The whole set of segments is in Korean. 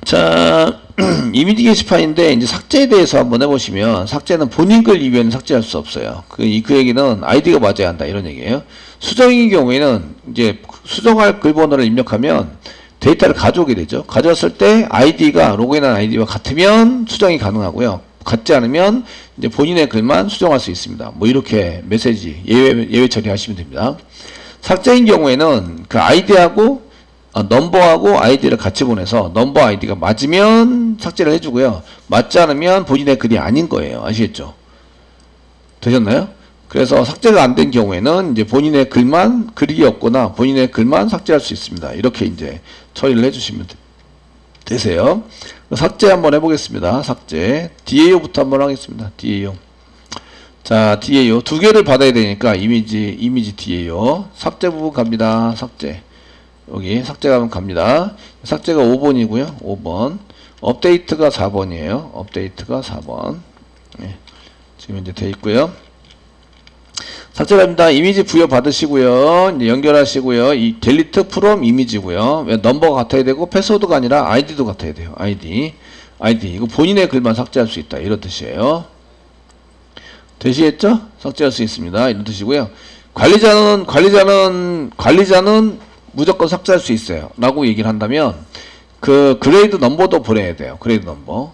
자, 이미지 게시판인데 이제 삭제에 대해서 한번 해보시면 삭제는 본인 글 이외에는 삭제할 수 없어요. 그 얘기는 아이디가 맞아야 한다 이런 얘기예요. 수정인 경우에는 이제 수정할 글 번호를 입력하면 데이터를 가져오게 되죠. 가져왔을 때 아이디가 로그인한 아이디와 같으면 수정이 가능하고요. 같지 않으면 이제 본인의 글만 수정할 수 있습니다. 뭐 이렇게 메시지 예외 처리하시면 됩니다. 삭제인 경우에는 그 아이디하고 넘버하고 아이디를 같이 보내서 넘버 아이디가 맞으면 삭제를 해주고요. 맞지 않으면 본인의 글이 아닌 거예요. 아시겠죠? 되셨나요? 그래서 삭제가 안 된 경우에는 이제 본인의 글만 글이 없거나 본인의 글만 삭제할 수 있습니다. 이렇게 이제 처리를 해주시면 되세요. 삭제 한번 해보겠습니다. 삭제 DAO부터 한번 하겠습니다. DAO. 자, DAO 두 개를 받아야 되니까 이미지 DAO 삭제 부분 갑니다. 삭제. 여기 삭제가 하면 갑니다. 삭제가 5번이고요. 5번. 업데이트가 4번이에요. 업데이트가 4번. 네. 지금 이제 돼 있고요. 삭제합니다. 이미지 부여 받으시고요. 이제 연결하시고요. 이 델리트 프롬 이미지고요. 왜 넘버가 같아야 되고 패스워드가 아니라 아이디도 같아야 돼요. 아이디. 이거 본인의 글만 삭제할 수 있다. 이런 뜻이에요. 되시겠죠? 삭제할 수 있습니다. 이런 뜻이고요. 관리자는 무조건 삭제할 수 있어요. 라고 얘기를 한다면 그 그레이드 넘버도 보내야 돼요. 그레이드 넘버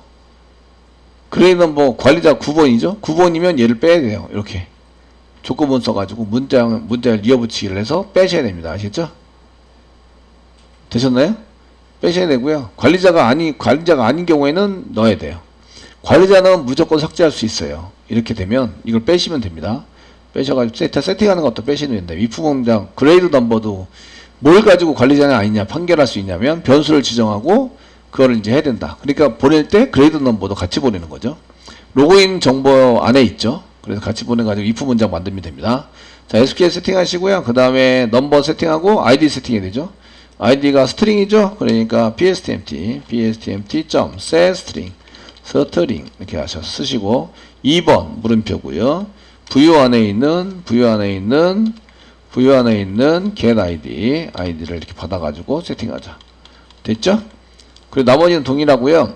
관리자 9번이죠. 9번이면 얘를 빼야 돼요. 이렇게 조건문 써가지고 문자를 이어붙이기를 해서 빼셔야 됩니다. 아시겠죠? 되셨나요? 빼셔야 되고요. 관리자가 아닌 경우에는 넣어야 돼요. 관리자는 무조건 삭제할 수 있어요. 이렇게 되면 이걸 빼시면 됩니다. 빼셔가지고 세팅하는 것도 빼시면 됩니다. if 문장 그레이드 넘버도 뭘 가지고 관리자냐 아니냐 판결할 수 있냐면 변수를 지정하고 그거를 이제 해야 된다. 그러니까 보낼 때 그레이드 넘버도 같이 보내는 거죠. 로그인 정보 안에 있죠. 그래서 같이 보내가지고 if 문장 만들면 됩니다. 자, SQL 세팅하시고요. 그 다음에 넘버 세팅하고 ID 세팅해야 되죠. ID가 스트링이죠. 그러니까 pstmt.setString 이렇게 하셔서 쓰시고 2번 물음표고요. 부여 안에 있는 get ID를 이렇게 받아가지고 세팅하자. 됐죠? 그리고 나머지는 동일하고요.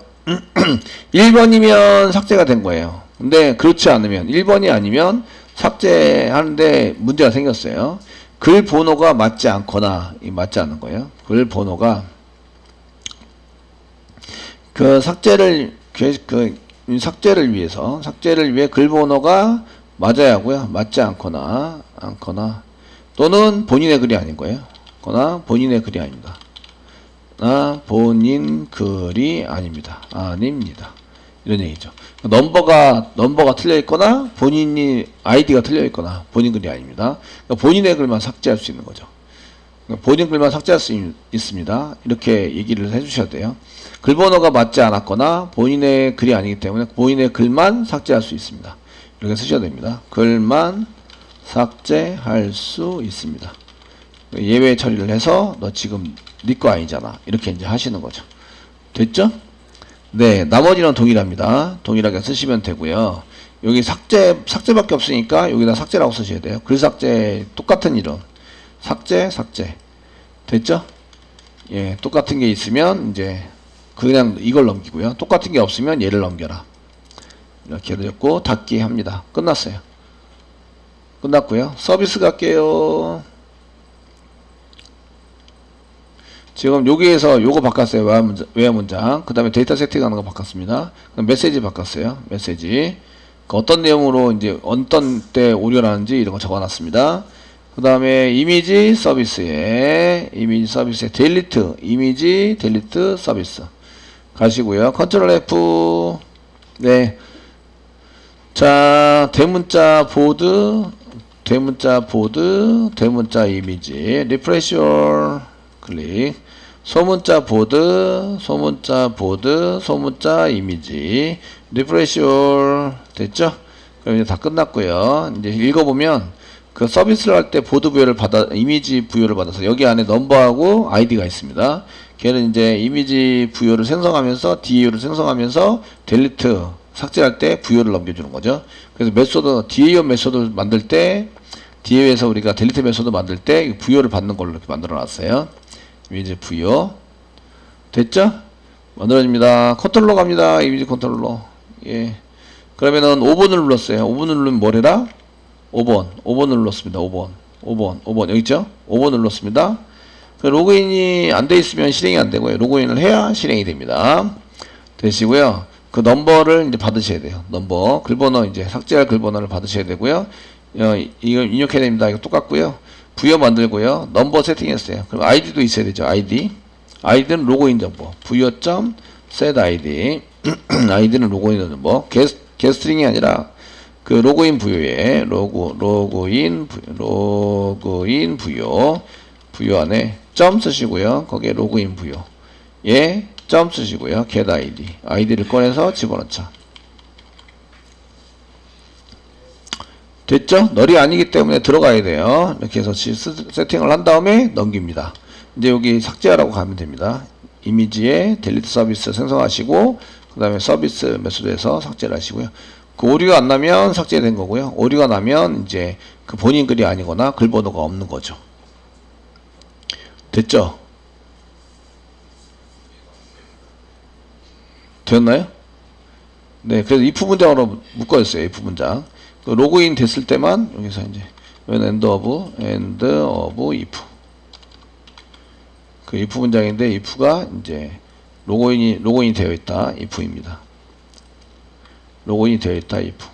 1번이면 삭제가 된 거예요. 근데 그렇지 않으면 1번이 아니면 삭제하는데 문제가 생겼어요. 글 번호가 맞지 않거나 맞지 않는 거예요. 글 번호가 그 삭제를 위해 글 번호가 맞아야 하고요. 맞지 않거나 또는 본인의 글이 아닌 거예요. 본인의 글이 아닙니다. 본인 글이 아닙니다. 이런 얘기죠. 넘버가 틀려 있거나 본인이 아이디가 틀려 있거나 본인 글이 아닙니다. 그러니까 본인의 글만 삭제할 수 있는 거죠. 그러니까 본인 글만 삭제할 수 있습니다. 이렇게 얘기를 해주셔야 돼요. 글 번호가 맞지 않았거나 본인의 글이 아니기 때문에 본인의 글만 삭제할 수 있습니다. 이렇게 쓰셔야 됩니다. 글만 삭제할 수 있습니다. 예외 처리를 해서 너 지금 네 거 아니잖아. 이렇게 이제 하시는 거죠. 됐죠? 네, 나머지는 동일합니다. 동일하게 쓰시면 되고요. 여기 삭제밖에 없으니까 여기다 삭제라고 쓰셔야 돼요. 글 삭제 똑같은 이름. 삭제. 됐죠? 예, 똑같은 게 있으면 이제 그냥 이걸 넘기고요. 똑같은 게 없으면 얘를 넘겨라. 이렇게 되었고 닫기 합니다. 끝났어요. 끝났고요. 서비스 갈게요. 지금 여기에서 요거 바꿨어요. 외화 문장. 그 다음에 데이터 세팅하는 거 바꿨습니다. 그럼 메시지 바꿨어요. 메시지. 그 어떤 내용으로 이제 어떤 때 오류나는지 이런 거 적어놨습니다. 그 다음에 이미지 서비스에 델리트 서비스 가시고요. 컨트롤 F. 네. 자, 대문자 보드, 대문자 이미지, 리프레시 올 클릭, 소문자 보드, 소문자 이미지, 리프레시 올 됐죠? 그럼 이제 다 끝났고요. 이제 읽어보면 그 서비스를 할 때 보드 부여를 이미지 부여를 받아서 여기 안에 넘버하고 아이디가 있습니다. 걔는 이제 이미지 부여를 생성하면서 DAO를 생성하면서 델리트 삭제할 때 부여를 넘겨주는 거죠. 그래서 메소드, DAO 메소드 만들 때, DAO에서 우리가 델리트 메소드 만들 때 부여를 받는 걸로 이렇게 만들어 놨어요. 이미지 부여. 됐죠? 만들어집니다. 컨트롤러 갑니다. 이미지 컨트롤러. 예. 그러면은 5번을 눌렀어요. 5번을 누르면 뭐래라? 5번을 눌렀습니다. 5번. 여기 있죠? 5번 눌렀습니다. 로그인이 안 돼 있으면 실행이 안 되고요. 로그인을 해야 실행이 됩니다. 되시고요. 그 넘버를 이제 받으셔야 돼요. 넘버. 글번호 이제 삭제할 글번호를 받으셔야 되고요. 이걸 입력해야 됩니다. 이거 똑같고요. 부여 만들고요. 넘버 세팅했어요. 그럼 아이디도 있어야 되죠. 아이디는 로그인 정보. 부여.set id. 아이디는 로그인 정보. 게스트링이 아니라 그 로그인 부여에 로그인 부여 안에 점 쓰시고요. 거기에 로그인 부여 예 점 쓰시고요. get 아이디를 꺼내서 집어넣자. 됐죠? 널이 아니기 때문에 들어가야 돼요. 이렇게 해서 세팅을 한 다음에 넘깁니다. 이제 여기 삭제하라고 가면 됩니다. 이미지에 델리트 서비스 생성하시고 그 다음에 서비스 메소드에서 삭제를 하시고요. 그 오류가 안 나면 삭제된 거고요. 오류가 나면 이제 그 본인 글이 아니거나 글 번호가 없는 거죠. 됐죠? 되었나요? 네, 그래서 if 문장으로 묶어졌어요. if 문장. 그 로그인 됐을 때만 여기서 이제 end of if. 그 if 문장인데 if가 이제 로그인이 되어 있다. if입니다. 로그인이 되어 있다. if.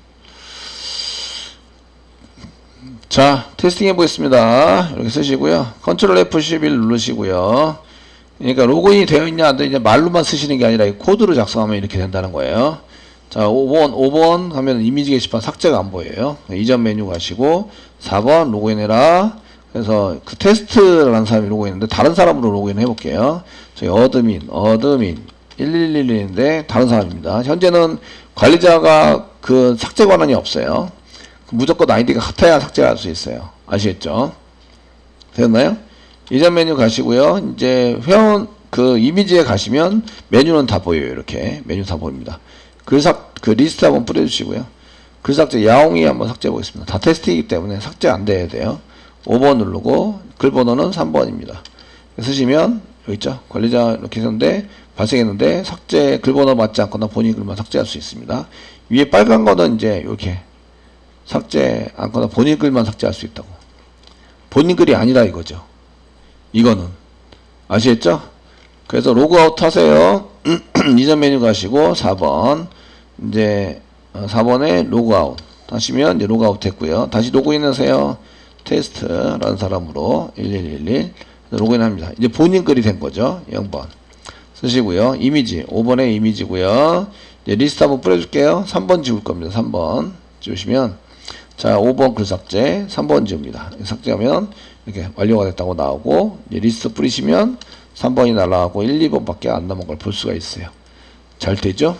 자, 테스팅 해보겠습니다. 이렇게 쓰시고요. 컨트롤 F11 누르시고요. 그러니까 로그인이 되어 있냐 안 되어 있냐 말로만 쓰시는 게 아니라 코드로 작성하면 이렇게 된다는 거예요. 자, 5번 하면 이미지 게시판 삭제가 안 보여요. 이전 메뉴 가시고 4번 로그인해라. 그래서 그 테스트라는 사람이 로그인했는데 다른 사람으로 로그인 해볼게요. 저희 어드민 1111인데 다른 사람입니다. 현재는 관리자가 그 삭제 권한이 없어요. 무조건 아이디가 같아야 삭제할 수 있어요. 아시겠죠? 되었나요? 이전 메뉴 가시고요. 이제 회원 그 이미지에 가시면 메뉴는 다 보여요. 이렇게 메뉴 다 보입니다. 그 리스트 한번 뿌려주시고요. 글 삭제 야옹이 한번 삭제해 보겠습니다. 다 테스트이기 때문에 삭제 안 돼야 돼요. 5번 누르고 글 번호는 3번입니다. 쓰시면 여기 있죠. 관리자 이렇게 했는데 발생했는데 삭제 글 번호 맞지 않거나 본인 글만 삭제할 수 있습니다. 위에 빨간 거는 이제 이렇게 삭제 않거나 본인 글만 삭제할 수 있다고. 본인 글이 아니라 이거죠. 이거는 아시겠죠? 그래서 로그아웃 하세요. 이전 메뉴 가시고 4번 이제 4번에 로그아웃 하시면 이제 로그아웃 했고요. 다시 로그인 하세요. 테스트라는 사람으로 1111 로그인 합니다. 이제 본인 글이 된 거죠. 0번 쓰시고요. 이미지 5번에 이미지고요. 이제 리스트 한번 뿌려줄게요. 3번 지울 겁니다. 3번 지우시면 자 5번 글 삭제 3번 지웁니다. 삭제하면 이렇게 완료가 됐다고 나오고 이제 리스트 뿌리시면 3번이 날아가고 1, 2번 밖에 안 남은 걸 볼 수가 있어요. 잘 되죠?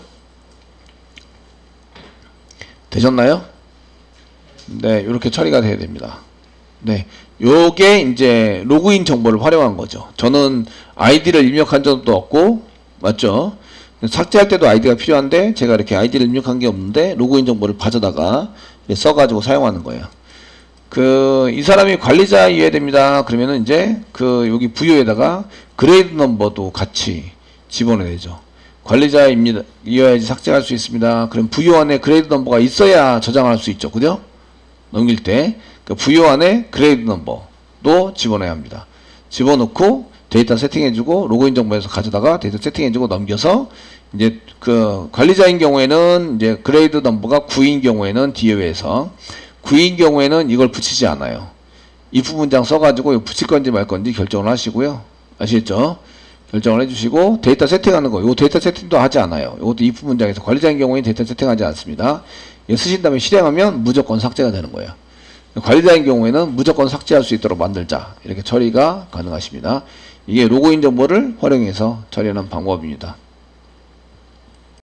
되셨나요? 네, 이렇게 처리가 돼야 됩니다. 네, 요게 이제 로그인 정보를 활용한 거죠. 저는 아이디를 입력한 적도 없고, 맞죠? 삭제할 때도 아이디가 필요한데 제가 이렇게 아이디를 입력한 게 없는데 로그인 정보를 가져다가 써가지고 사용하는 거예요. 이 사람이 관리자이어야 됩니다. 그러면은 이제 여기 부여에다가 그레이드 넘버도 같이 집어넣어야 되죠. 관리자입니다. 이어야지 삭제할 수 있습니다. 그럼 부여 안에 그레이드 넘버가 있어야 저장할 수 있죠. 그죠? 넘길 때. 부여 안에 그레이드 넘버도 집어넣어야 합니다. 집어넣고 데이터 세팅해주고 로그인 정보에서 가져다가 데이터 세팅해주고 넘겨서 이제 관리자인 경우에는 이제 그레이드 넘버가 9인 경우에는 DO에서 9인 경우에는 이걸 붙이지 않아요. if 문장 써가지고 붙일 건지 말 건지 결정을 하시고요. 아시겠죠? 결정을 해주시고 데이터 세팅하는 거, 요 데이터 세팅도 하지 않아요. 이것도 if 문장에서 관리자인 경우에 데이터 세팅하지 않습니다. 이거 쓰신 다음에 실행하면 무조건 삭제가 되는 거예요. 관리자인 경우에는 무조건 삭제할 수 있도록 만들자. 이렇게 처리가 가능하십니다. 이게 로그인 정보를 활용해서 처리하는 방법입니다.